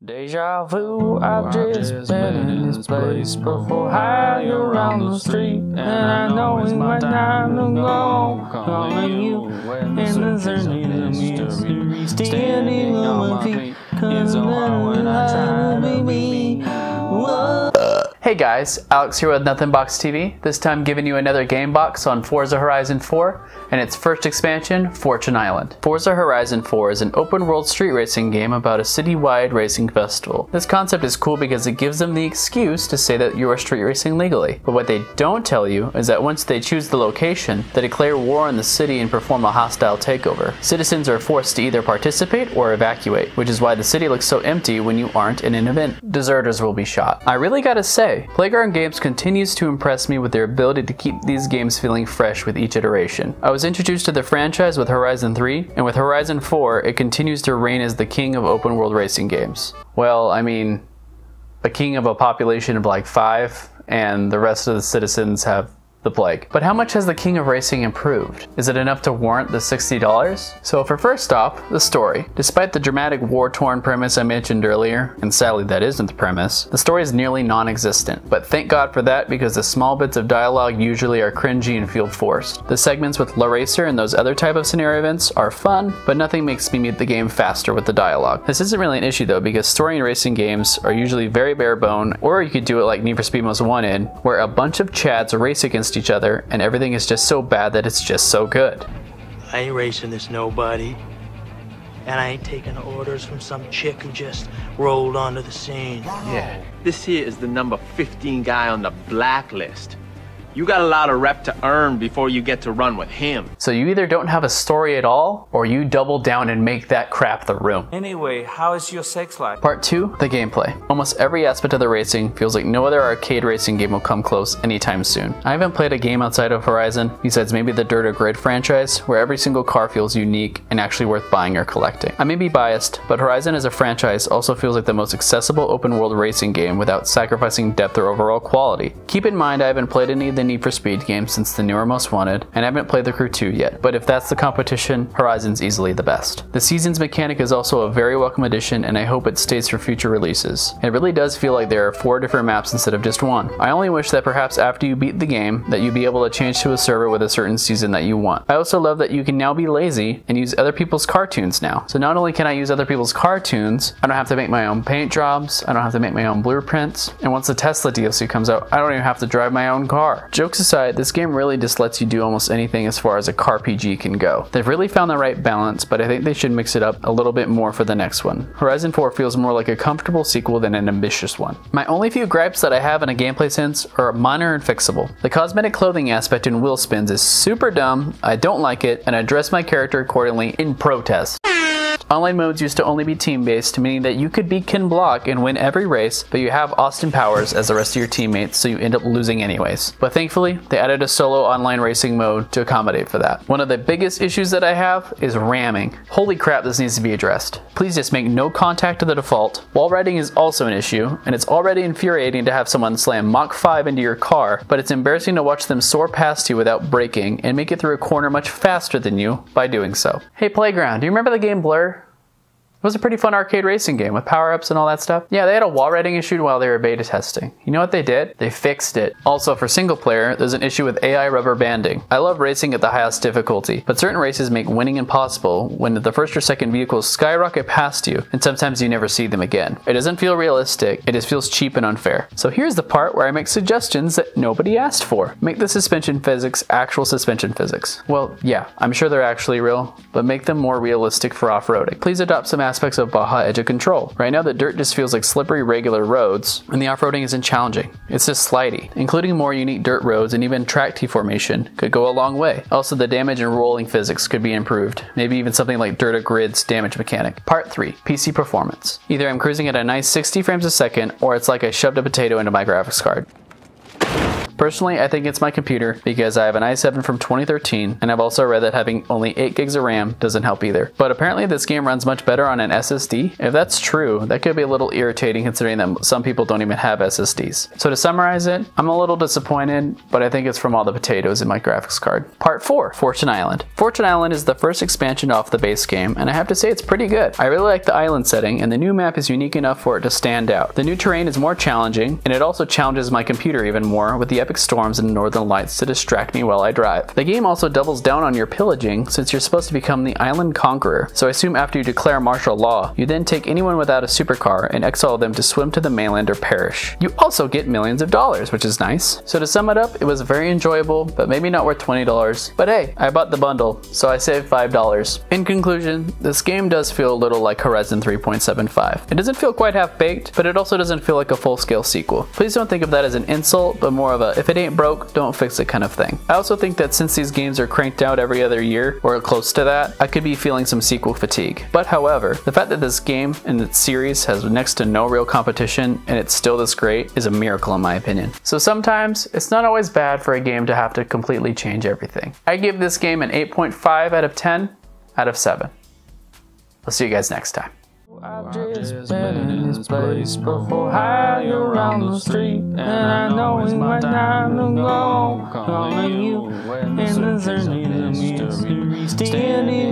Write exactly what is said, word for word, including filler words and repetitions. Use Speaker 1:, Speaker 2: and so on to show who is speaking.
Speaker 1: Deja vu, I've just been in this place before. High around the street, and I know it's my time to go. Calling you, and there's a mystery standing on my feet. Cause so hard when I try to be me. Whoa. Hey guys, Alex here with Nothing Box T V, this time giving you another game box on Forza Horizon four and its first expansion, Fortune Island. Forza Horizon four is an open world street racing game about a city-wide racing festival. This concept is cool because it gives them the excuse to say that you are street racing legally. But what they don't tell you is that once they choose the location, they declare war on the city and perform a hostile takeover. Citizens are forced to either participate or evacuate, which is why the city looks so empty when you aren't in an event. Deserters will be shot. I really gotta say, Playground Games continues to impress me with their ability to keep these games feeling fresh with each iteration. I was introduced to the franchise with Horizon three, and with Horizon four, it continues to reign as the king of open world racing games. Well, I mean, a king of a population of like five, and the rest of the citizens have the plague. But how much has the king of racing improved? Is it enough to warrant the sixty dollars? So for first off, the story. Despite the dramatic war-torn premise I mentioned earlier, and sadly that isn't the premise, the story is nearly non-existent. But thank God for that, because the small bits of dialogue usually are cringy and feel forced. The segments with La Racer and those other type of scenario events are fun, but nothing makes me beat the game faster with the dialogue. This isn't really an issue though, because story and racing games are usually very bare bone, or you could do it like Need for Speed Most Wanted, where a bunch of chads race against each other and everything is just so bad that it's just so good.
Speaker 2: I ain't racing this nobody, and I ain't taking orders from some chick who just rolled onto the scene.
Speaker 3: Yeah, this here is the number fifteen guy on the blacklist. You got a lot of rep to earn before you get to run with him.
Speaker 1: So you either don't have a story at all, or you double down and make that crap the room.
Speaker 4: Anyway, how is your sex life?
Speaker 1: Part two, the gameplay. Almost every aspect of the racing feels like no other arcade racing game will come close anytime soon. I haven't played a game outside of Horizon, besides maybe the Dirt or Grid franchise, where every single car feels unique and actually worth buying or collecting. I may be biased, but Horizon as a franchise also feels like the most accessible open world racing game without sacrificing depth or overall quality. Keep in mind I haven't played any of the Need for Speed games since the newer Most Wanted, and I haven't played the Crew two yet, but if that's the competition, Horizon's easily the best. The Seasons mechanic is also a very welcome addition, and I hope it stays for future releases. It really does feel like there are four different maps instead of just one. I only wish that perhaps after you beat the game, that you'd be able to change to a server with a certain season that you want. I also love that you can now be lazy and use other people's cartoons now. So not only can I use other people's cartoons, I don't have to make my own paint jobs, I don't have to make my own blueprints, and once the Tesla D L C comes out, I don't even have to drive my own car. Jokes aside, this game really just lets you do almost anything as far as a car P G can go. They've really found the right balance, but I think they should mix it up a little bit more for the next one. Horizon four feels more like a comfortable sequel than an ambitious one. My only few gripes that I have in a gameplay sense are minor and fixable. The cosmetic clothing aspect in wheel spins is super dumb, I don't like it, and I dress my character accordingly in protest. Online modes used to only be team-based, meaning that you could be Ken Block and win every race, but you have Austin Powers as the rest of your teammates, so you end up losing anyways. But thankfully, they added a solo online racing mode to accommodate for that. One of the biggest issues that I have is ramming. Holy crap, this needs to be addressed. Please just make no contact to the default. Wall riding is also an issue, and it's already infuriating to have someone slam Mach five into your car, but it's embarrassing to watch them soar past you without braking and make it through a corner much faster than you by doing so. Hey Playground, do you remember the game Blur? It was a pretty fun arcade racing game with power-ups and all that stuff. Yeah, they had a wall riding issue while they were beta testing. You know what they did? They fixed it. Also, for single player, there's an issue with A I rubber banding. I love racing at the highest difficulty, but certain races make winning impossible when the first or second vehicles skyrocket past you, and sometimes you never see them again. It doesn't feel realistic, it just feels cheap and unfair. So here's the part where I make suggestions that nobody asked for. Make the suspension physics actual suspension physics. Well, yeah, I'm sure they're actually real, but make them more realistic for off-roading. Please adopt some aspects of Baja Edge of Control. Right now the dirt just feels like slippery regular roads, and the off-roading isn't challenging. It's just slidey. Including more unique dirt roads and even track T-formation could go a long way. Also, the damage and rolling physics could be improved. Maybe even something like Dirt or Grid's damage mechanic. Part three, P C performance. Either I'm cruising at a nice sixty frames a second, or it's like I shoved a potato into my graphics card. Personally, I think it's my computer because I have an i seven from twenty thirteen, and I've also read that having only eight gigs of RAM doesn't help either. But apparently this game runs much better on an S S D. If that's true, that could be a little irritating considering that some people don't even have S S Ds. So to summarize it, I'm a little disappointed, but I think it's from all the potatoes in my graphics card. Part four, Fortune Island. Fortune Island is the first expansion off the base game, and I have to say it's pretty good. I really like the island setting, and the new map is unique enough for it to stand out. The new terrain is more challenging, and it also challenges my computer even more with the epic storms and northern lights to distract me while I drive. The game also doubles down on your pillaging since you're supposed to become the island conqueror, so I assume after you declare martial law, you then take anyone without a supercar and exile them to swim to the mainland or perish. You also get millions of dollars, which is nice. So to sum it up, it was very enjoyable, but maybe not worth twenty dollars. But hey, I bought the bundle, so I saved five dollars. In conclusion, this game does feel a little like Horizon three point seven five. It doesn't feel quite half-baked, but it also doesn't feel like a full-scale sequel. Please don't think of that as an insult, but more of a if it ain't broke, don't fix it kind of thing. I also think that since these games are cranked out every other year, or close to that, I could be feeling some sequel fatigue. But however, the fact that this game and its series has next to no real competition and it's still this great is a miracle in my opinion. So sometimes, it's not always bad for a game to have to completely change everything. I give this game an eight point five out of ten out of seven. I'll see you guys next time.
Speaker 5: I've just been in this place before, high around the street, and I know it's my time to go. Calling you, and there's a mystery standing